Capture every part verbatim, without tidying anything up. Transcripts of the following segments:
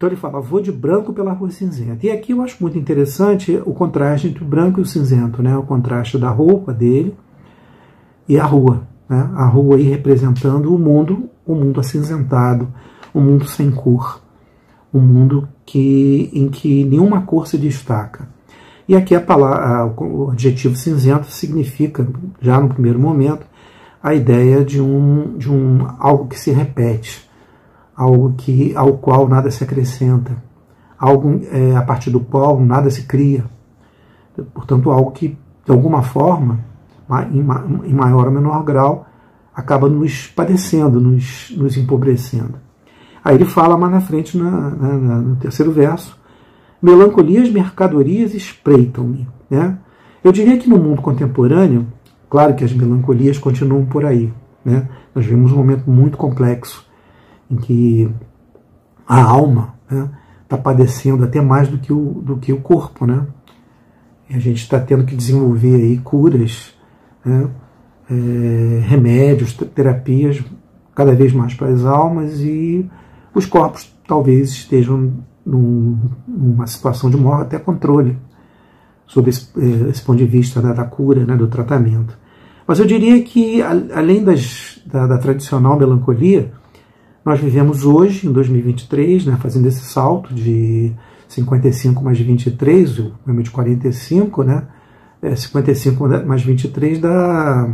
Então ele fala, vou de branco pela rua cinzenta. E aqui eu acho muito interessante o contraste entre o branco e o cinzento, né? O contraste da roupa dele e a rua, né? A rua aí representando o mundo, o mundo acinzentado, o mundo sem cor, um mundo que, em que nenhuma cor se destaca. E aqui a palavra, o adjetivo cinzento significa, já no primeiro momento, a ideia de um, de um algo que se repete, algo que, ao qual nada se acrescenta, algo é, a partir do qual nada se cria. Portanto, algo que, de alguma forma, em, em maior ou menor grau, acaba nos padecendo, nos, nos empobrecendo. Aí ele fala mais na frente, na, na, no terceiro verso, melancolias, mercadorias espreitam-me. Né? Eu diria que no mundo contemporâneo, claro que as melancolias continuam por aí. Né? Nós vivemos um momento muito complexo, em que a alma está, né, padecendo até mais do que o, do que o corpo. Né? E a gente está tendo que desenvolver aí curas, né, é, remédios, terapias cada vez mais para as almas, e os corpos talvez estejam num, numa situação de maior até controle sob esse, esse ponto de vista, né, da cura, né, do tratamento. Mas eu diria que, além das, da, da tradicional melancolia, nós vivemos hoje, em dois mil e vinte e três, né, fazendo esse salto de cinquenta e cinco mais vinte e três, o número de quarenta e cinco, né, é, cinquenta e cinco mais vinte e três dá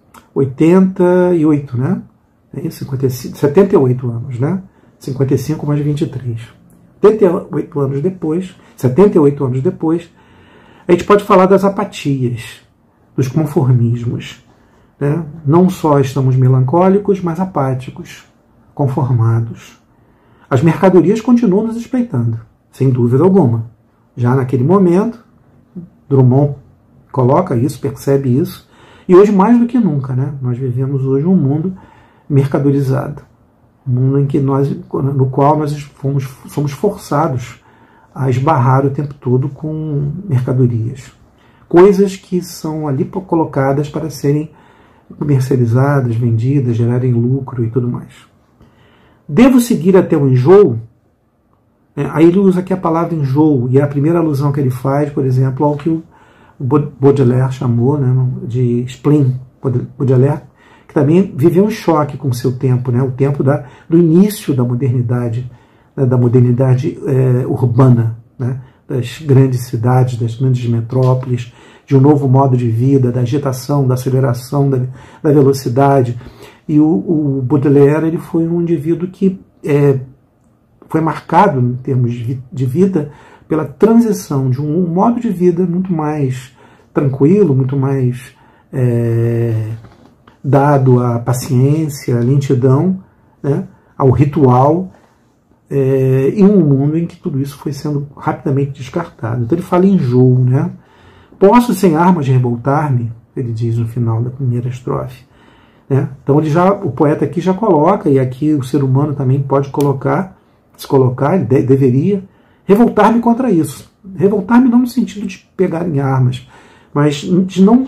oitenta e oito, né? É isso, cinquenta e cinco, setenta e oito anos, né? cinquenta e cinco mais vinte e três. setenta e oito anos depois, setenta e oito anos depois, a gente pode falar das apatias, dos conformismos. Né? Não só estamos melancólicos, mas apáticos, conformados. As mercadorias continuam nos espreitando, sem dúvida alguma. Já naquele momento, Drummond coloca isso, percebe isso, e hoje mais do que nunca, né? Nós vivemos hoje um mundo mercadorizado, um mundo em que nós, no qual nós fomos, somos forçados a esbarrar o tempo todo com mercadorias. Coisas que são ali colocadas para serem comercializadas, vendidas, gerarem lucro e tudo mais. Devo seguir até o enjoo? É, aí ele usa aqui a palavra enjoo, e é a primeira alusão que ele faz, por exemplo, ao que o Baudelaire chamou, né, de spleen. Baudelaire, que também viveu um choque com o seu tempo, né, o tempo da, do início da modernidade, né, da modernidade é, urbana, né, das grandes cidades, das grandes metrópoles, de um novo modo de vida, da agitação, da aceleração, da, da velocidade. E o, o Baudelaire, ele foi um indivíduo que é, foi marcado, em termos de, de vida, pela transição de um modo de vida muito mais tranquilo, muito mais é, dado à paciência, à lentidão, né, ao ritual, é, em um mundo em que tudo isso foi sendo rapidamente descartado. Então ele fala em enjoo, né? Posso sem armas revoltar-me, ele diz no final da primeira estrofe. Né? Então ele já, o poeta aqui já coloca, e aqui o ser humano também pode colocar, se colocar, ele de, deveria, revoltar-me contra isso. Revoltar-me não no sentido de pegar em armas, mas de não uh,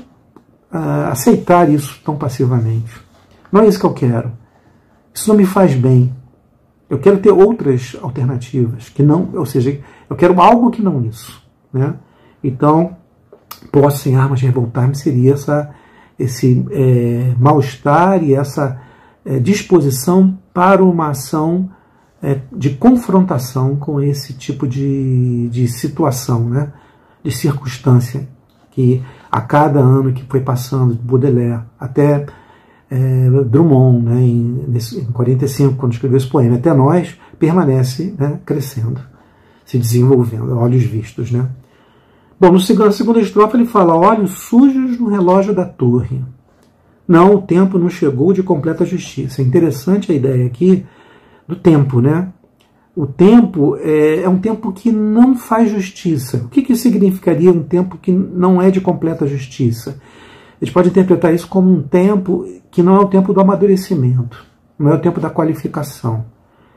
aceitar isso tão passivamente. Não é isso que eu quero. Isso não me faz bem. Eu quero ter outras alternativas, que não, ou seja, eu quero algo que não isso. Né? Então, posso sem armas revoltar-me seria essa, esse é, mal-estar e essa é, disposição para uma ação é, de confrontação com esse tipo de, de situação, né? De circunstância, que a cada ano que foi passando, de Baudelaire até é, Drummond, né, em, em quarenta e cinco, quando escreveu esse poema, até nós, permanece, né, crescendo, se desenvolvendo, a olhos vistos. Né? Bom, no segundo, na segunda estrofe ele fala, olhos sujos no relógio da torre. Não, o tempo não chegou de completa justiça. É interessante a ideia aqui do tempo, né? O tempo é, é um tempo que não faz justiça. O que, que significaria um tempo que não é de completa justiça? A gente pode interpretar isso como um tempo que não é o tempo do amadurecimento, não é o tempo da qualificação.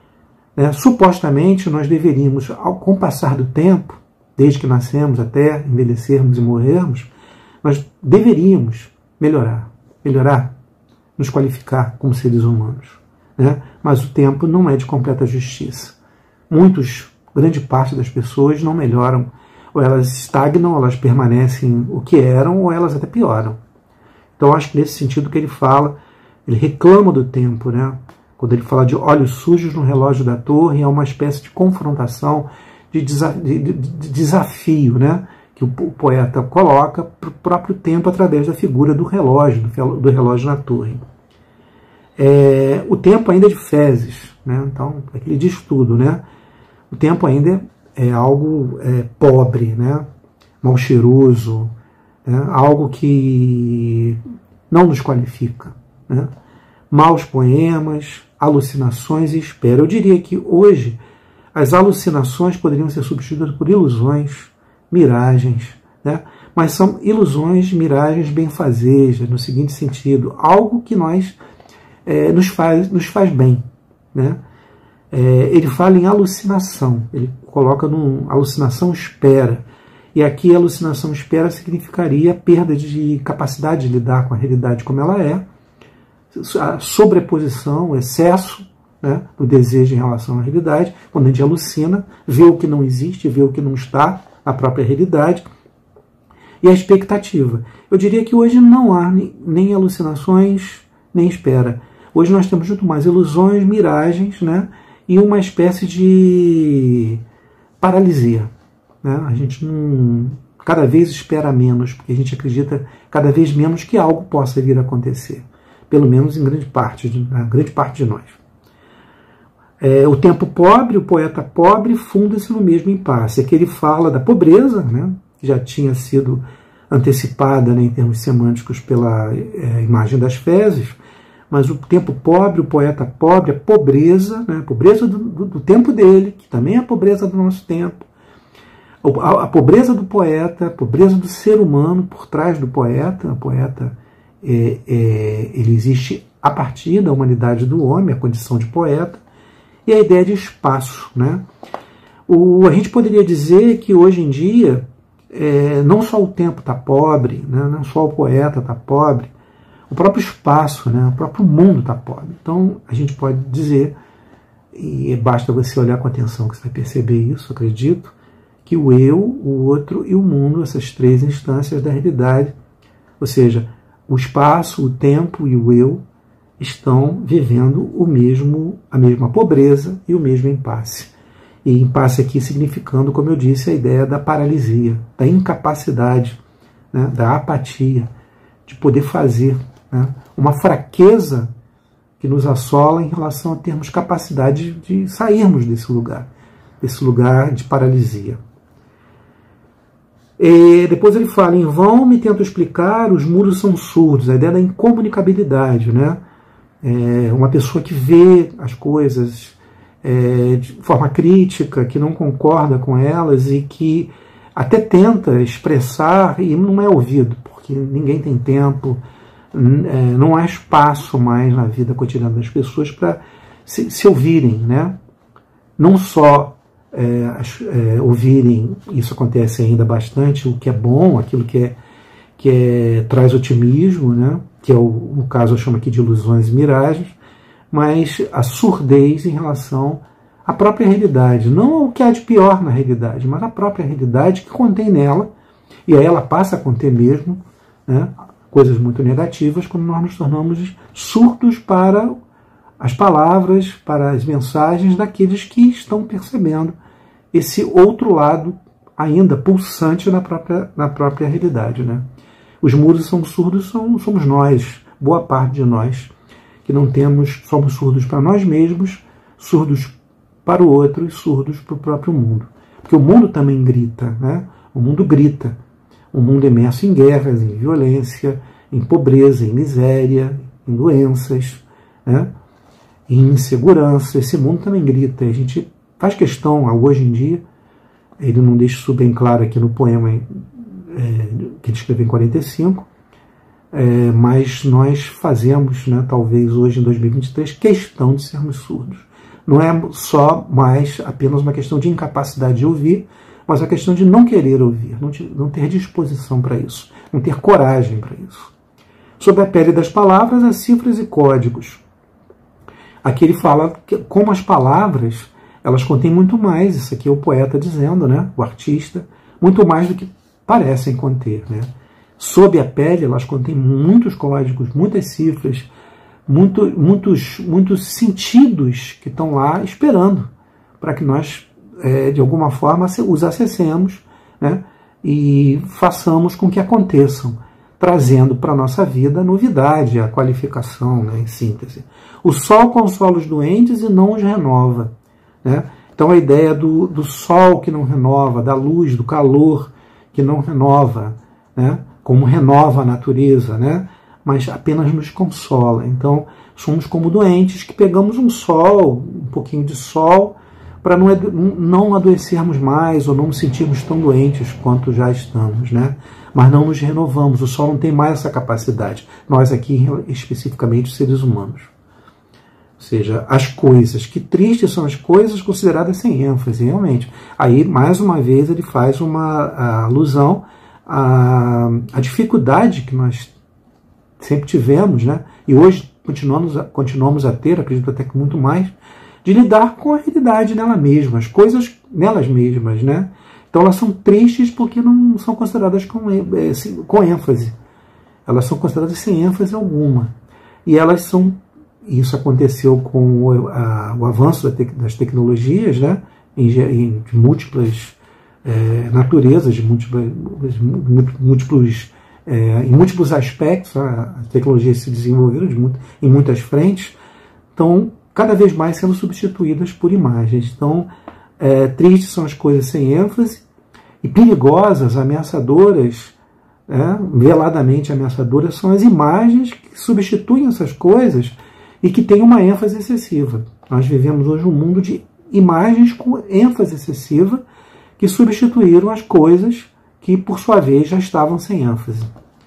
É, supostamente, nós deveríamos, ao, com o passar do tempo, desde que nascemos até envelhecermos e morrermos, nós deveríamos melhorar, melhorar, nos qualificar como seres humanos. Né? Mas o tempo não é de completa justiça. Muitos grande parte das pessoas não melhoram, ou elas estagnam, ou elas permanecem o que eram, ou elas até pioram. Então acho que nesse sentido que ele fala, ele reclama do tempo, né? Quando ele fala de olhos sujos no relógio da torre, é uma espécie de confrontação, de, desa de, de, de desafio, né? Que o poeta coloca para o próprio tempo através da figura do relógio, do, do relógio na torre. É, o tempo ainda é de fezes, né? Então ele diz tudo, né? O tempo ainda é algo é, pobre, né? Mal cheiroso, né? Algo que não nos qualifica, né? Maus poemas, alucinações e espera. Eu diria que hoje as alucinações poderiam ser substituídas por ilusões, miragens, né? Mas são ilusões, miragens benfazejas, no seguinte sentido, algo que nós é, nos, faz, nos faz bem, né? É, ele fala em alucinação, ele coloca num alucinação espera, e aqui a alucinação espera significaria perda de capacidade de lidar com a realidade como ela é, a sobreposição, o excesso, né, do desejo em relação à realidade, quando a gente alucina, vê o que não existe, vê o que não está na própria realidade, e a expectativa. Eu diria que hoje não há nem alucinações, nem espera. Hoje nós temos muito mais ilusões, miragens, né, e uma espécie de paralisia, né? A gente não, cada vez espera menos, porque a gente acredita cada vez menos que algo possa vir a acontecer, pelo menos em grande parte, na grande parte de nós. É, o tempo pobre, o poeta pobre, funda-se no mesmo impasse. Aqui ele fala da pobreza, né, que já tinha sido antecipada, né, em termos semânticos pela é, imagem das fezes, mas o tempo pobre, o poeta pobre, a pobreza, né, a pobreza do, do, do tempo dele, que também é a pobreza do nosso tempo, a, a pobreza do poeta, a pobreza do ser humano por trás do poeta. O poeta é, é, ele existe a partir da humanidade do homem, a condição de poeta, e a ideia de espaço, né? O, a gente poderia dizer que hoje em dia é, não só o tempo está pobre, né, não só o poeta está pobre, o próprio espaço, né, o próprio mundo está pobre. Então a gente pode dizer, e basta você olhar com atenção que você vai perceber isso, acredito, que o eu, o outro e o mundo, essas três instâncias da realidade, ou seja, o espaço, o tempo e o eu, estão vivendo o mesmo, a mesma pobreza e o mesmo impasse. E impasse aqui significando, como eu disse, a ideia da paralisia, da incapacidade, né, da apatia, de poder fazer, né, uma fraqueza que nos assola em relação a termos capacidade de sairmos desse lugar, desse lugar de paralisia. E depois ele fala, em vão me tento explicar, os muros são surdos, a ideia da incomunicabilidade, né? É uma pessoa que vê as coisas é, de forma crítica, que não concorda com elas e que até tenta expressar e não é ouvido, porque ninguém tem tempo, é, não há espaço mais na vida cotidiana das pessoas para se, se ouvirem, né? Não só é, é, ouvirem, isso acontece ainda bastante, o que é bom, aquilo que, é, que é, traz otimismo, né? Que é o, no caso eu chamo aqui de ilusões e miragens, mas a surdez em relação à própria realidade, não o que há de pior na realidade, mas a própria realidade que contém nela, e aí ela passa a conter mesmo, né, coisas muito negativas, quando nós nos tornamos surdos para as palavras, para as mensagens daqueles que estão percebendo esse outro lado ainda pulsante na própria, na própria realidade, né? Os muros são surdos, são, somos nós, boa parte de nós, que não temos, somos surdos para nós mesmos, surdos para o outro e surdos para o próprio mundo. Porque o mundo também grita, né? O mundo grita. O mundo imerso em guerras, em violência, em pobreza, em miséria, em doenças, né? Em insegurança. Esse mundo também grita. A gente faz questão, hoje em dia, ele não deixa isso bem claro aqui no poema é, que ele escreveu em quarenta e cinco, é, mas nós fazemos, né, talvez hoje em dois mil e vinte e três, questão de sermos surdos. Não é só mais apenas uma questão de incapacidade de ouvir, mas a questão de não querer ouvir, não, te, não ter disposição para isso, não ter coragem para isso. Sobre a pele das palavras, as cifras e códigos. Aqui ele fala que, como as palavras, elas contêm muito mais, isso aqui é o poeta dizendo, né, o artista, muito mais do que parecem conter, né. Sob a pele, elas contêm muitos códigos, muitas cifras, muito, muitos, muitos sentidos que estão lá esperando para que nós, é, de alguma forma, os acessemos, né, e façamos com que aconteçam, trazendo para a nossa vida a novidade, a qualificação, né, em síntese. O sol consola os doentes e não os renova, né? Então a ideia do, do sol que não renova, da luz, do calor que não renova, né, como renova a natureza, né, mas apenas nos consola. Então somos como doentes que pegamos um sol, um pouquinho de sol, para não, não adoecermos mais ou não nos sentirmos tão doentes quanto já estamos, né? Mas não nos renovamos, o sol não tem mais essa capacidade, nós aqui especificamente os seres humanos. Ou seja, as coisas, que tristes são as coisas consideradas sem ênfase, realmente. Aí, mais uma vez, ele faz uma alusão à, à dificuldade que nós sempre tivemos, né? E hoje continuamos a, continuamos a ter, acredito até que muito mais, de lidar com a realidade nela mesma, as coisas nelas mesmas, né? Então elas são tristes porque não são consideradas com, com ênfase. Elas são consideradas sem ênfase alguma. E elas são, isso aconteceu com o, a, o avanço das tecnologias, né? em, em de múltiplas é, naturezas, de múltiplas, múltiplos, é, em múltiplos aspectos, a tecnologia se desenvolveu de muito, em muitas frentes. Então, cada vez mais sendo substituídas por imagens. Então, é, tristes são as coisas sem ênfase e perigosas, ameaçadoras, é, veladamente ameaçadoras, são as imagens que substituem essas coisas e que têm uma ênfase excessiva. Nós vivemos hoje um mundo de imagens com ênfase excessiva que substituíram as coisas que, por sua vez, já estavam sem ênfase.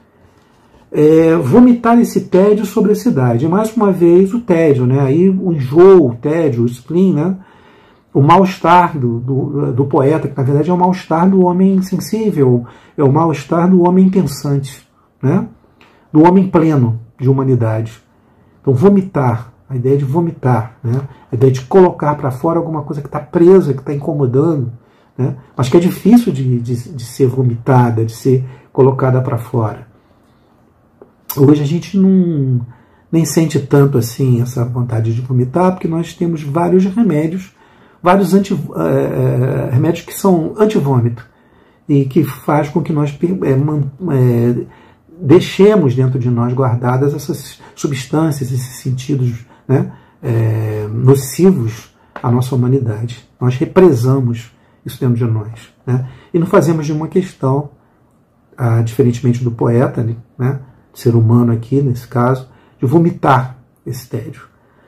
É, vomitar esse tédio sobre a cidade. E mais uma vez o tédio, né? Aí o enjoo, o tédio, o spleen, né? O mal-estar do, do, do poeta, que na verdade é o mal-estar do homem sensível, é o mal-estar do homem pensante, né? Do homem pleno de humanidade. Então vomitar, a ideia de vomitar, né? A ideia de colocar para fora alguma coisa que está presa, que está incomodando, né? Mas que é difícil de, de, de ser vomitada, de ser colocada para fora. Hoje a gente não, nem sente tanto assim essa vontade de vomitar, porque nós temos vários remédios, vários anti, é, remédios que são antivômito e que faz com que nós é, é, deixemos dentro de nós guardadas essas substâncias, esses sentidos, né, é, nocivos à nossa humanidade. Nós represamos isso dentro de nós, né, e não fazemos de uma questão, ah, diferentemente do poeta, né, ser humano aqui, nesse caso, de vomitar esse tédio.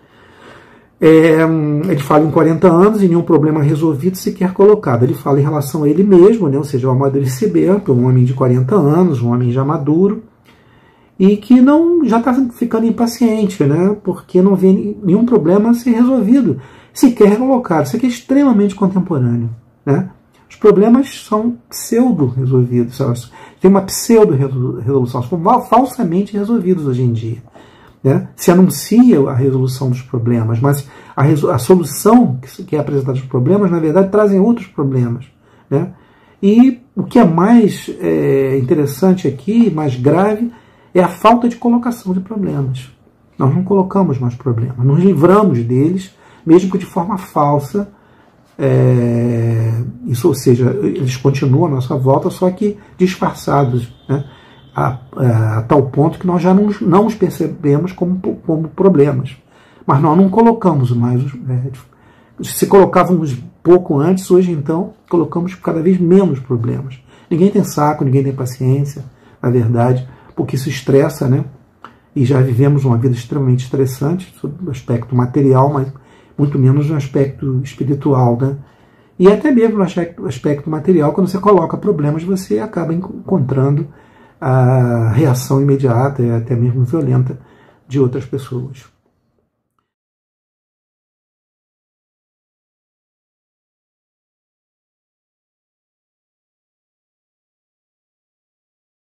É, ele fala em quarenta anos e nenhum problema resolvido sequer colocado. Ele fala em relação a ele mesmo, né, ou seja, o amadurecimento, um homem de quarenta anos, um homem já maduro, e que não já está ficando impaciente, né, porque não vê nenhum problema ser resolvido, sequer colocado. Isso aqui é extremamente contemporâneo, né? Os problemas são pseudo-resolvidos, tem uma pseudo-resolução, são falsamente resolvidos hoje em dia, né? Se anuncia a resolução dos problemas, mas a, a solução que é apresentada dos problemas, na verdade, trazem outros problemas, né? E o que é mais é, interessante aqui, mais grave, é a falta de colocação de problemas. Nós não colocamos mais problemas, nos livramos deles, mesmo que de forma falsa. É, isso, ou seja, eles continuam à nossa volta, só que disfarçados, né, a, a, a tal ponto que nós já não, não os percebemos como, como problemas. Mas nós não colocamos mais os médicos. Se colocávamos pouco antes, hoje então colocamos cada vez menos problemas. Ninguém tem saco, ninguém tem paciência, na verdade, porque isso estressa, né? E já vivemos uma vida extremamente estressante, sob o aspecto material, mas muito menos no aspecto espiritual, né? E até mesmo no aspecto, aspecto material, quando você coloca problemas, você acaba encontrando a reação imediata e até mesmo violenta de outras pessoas.